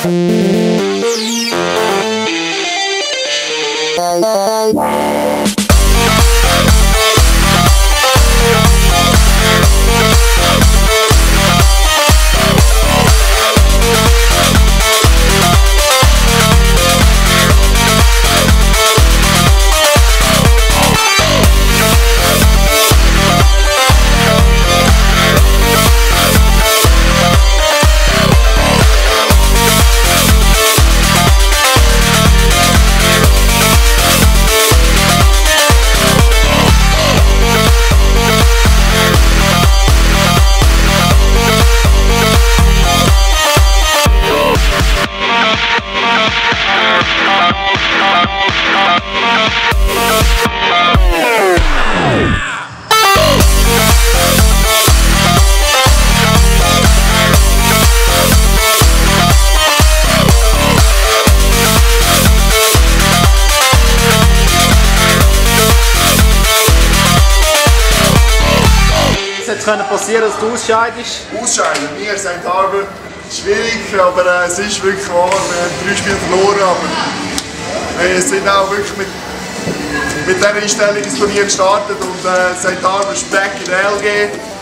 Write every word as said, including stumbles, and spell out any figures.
Es könnte passieren, dass du ausscheidest? Ausscheiden? Wir sind Arbeit schwierig, aber äh, es ist wirklich wahr. Wir haben drei Spiele verloren, aber wir sind auch wirklich mit, mit dieser Einstellung ins Turnier gestartet und äh, Sankt Arbeit ist back in der L G.